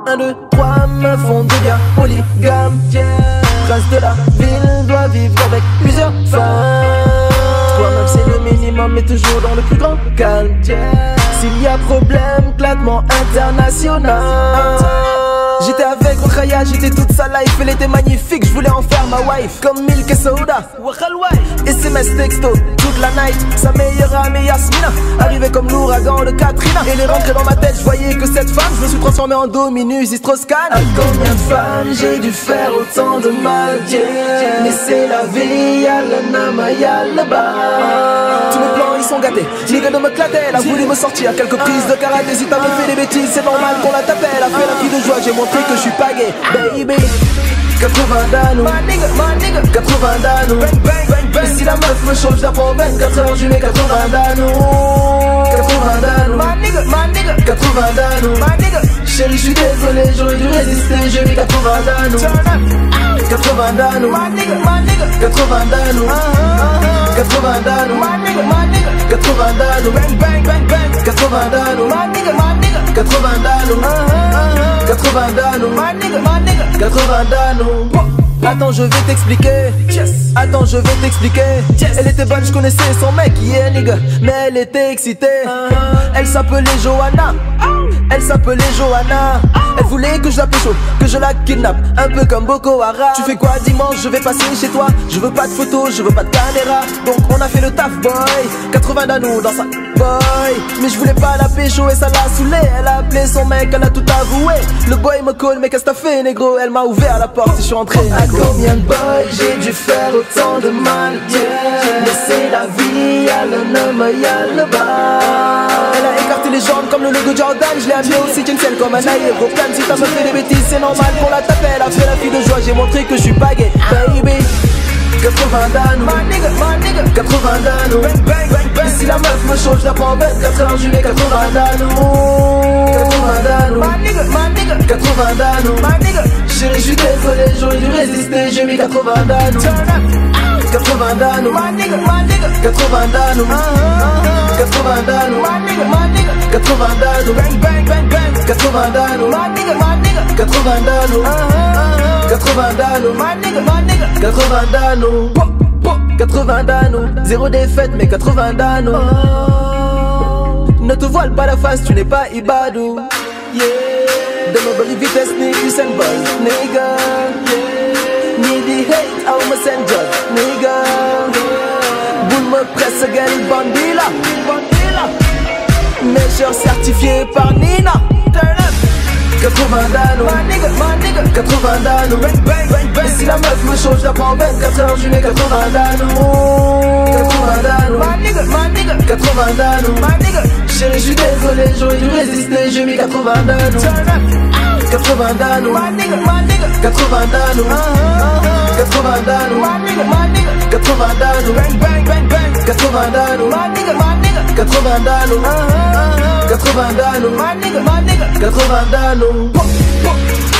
1, 2, 3 me font du bien. Polygame, prince de la ville doit vivre avec plusieurs femmes. Toi-même c'est le minimum mais toujours dans le plus grand calme. S'il y a problème, classement international. J'étais avec Raya, j'étais toute sa life. Elle était magnifique, je voulais en faire ma wife. Comme Milk et Soda, SMS texto, toute la night. Sa meilleure amie Yasmina arrivait comme l'ouragan de Katrina. Elle est rentrée dans ma tête, je voyais que cette femme. Je me suis transformé en Dominus Strauss-Kahn. À combien de femmes j'ai dû faire autant de mal, mais c'est la vie, y'a le nama, y'a le bas. Tous mes plans ils sont gâtés, nigga de me clater. Elle a voulu me sortir quelques prises de karaté. Si t'as fait des bêtises, c'est normal qu'on la tape. Elle a fait la fille de joie, j'ai montré que je suis pas gay, baby. 80 d'anneaux, 80 d'anneaux. Et si la meuf me chauffe, je la prends 24 heures, je mets 80 d'anneaux. 80 d'anneaux, 80 d'anneaux. Chérie, je suis désolé, j'aurais dû résister, j'ai mis 80 d'anneaux. 80 d'anneaux, 80 d'anneaux. 80 d'anneaux, 80 d'anneaux. 80 d'anneaux, 80 d'anneaux. 80 d'anneaux, 80 d'anneaux. Attends, je vais t'expliquer. Attends, je vais t'expliquer. Elle était bonne, je connaissais son mec, yeah nigga. Mais elle était excitée. Elle s'appelait Johanna. Elle s'appelait Johanna. Elle voulait que je la pécho, que je la kidnappe, un peu comme Boko Haram. Tu fais quoi dimanche? Je vais passer chez toi. Je veux pas de photos, je veux pas de caméra. Donc on a fait le taf boy. 80 d'anneaux dans sa boy. Mais je voulais pas la pécho et ça l'a saoulé. Elle a appelé son mec, elle a tout avoué. Le boy me colle, mais qu'est-ce que t'as fait négro? Elle m'a ouvert la porte et je suis rentré. À combien de boys j'ai dû faire autant de mal, mais c'est la vie, y'a le nom, y'a le bas. Elle a écarté les jambes comme le logo Jordan. Je l'ai amené aussi une selle comme un aéroplane. Si t'as me fait des bêtises, c'est normal qu'on la tape. Elle a fait la fille de joie, j'ai montré que je suis pas gay, baby. 80 d'anneaux, 80 d'anneaux. Et si la meuf me chauffe, je la prends 24 heures, je mets 80 d'anneaux. 80 d'anneaux, 80 d'anneaux. Chérie, je suis désolé, j'aurais dû résister, j'ai mis 80 d'anneaux. 80 d'anneaux, 80 d'anneaux. 80 d'anneaux, 80 d'anneaux. 80 d'anneaux, 80 d'anneaux. 80 d'anneaux, 80 d'anneaux. 80 d'anneaux, zéro défaite mais 80 d'anneaux. Ne te voile pas la face, tu n'es pas Ibadou. Yeah. De ma body vitesse, ni Usain Bolt, nigga. Ni di hate, au messenger, nigga. Boule me presse, gagne bandila. Major certifié par Nina. 80 d'anneaux, 80 d'anneaux. Et si la meuf me chauffe, je la prends 24 heures, je mets 80 d'anneaux. 80 d'anneaux, 80 d'anneaux. Chérie, je suis désolé, j'aurais dû résister, j'ai mis 80 d'anneaux. 80 d'anneaux, 80 d'anneaux. 80 d'anneaux, 80 d'anneaux. 80 d'anneaux, 80 d'anneaux. 80 d'anneaux, 80 d'anneaux.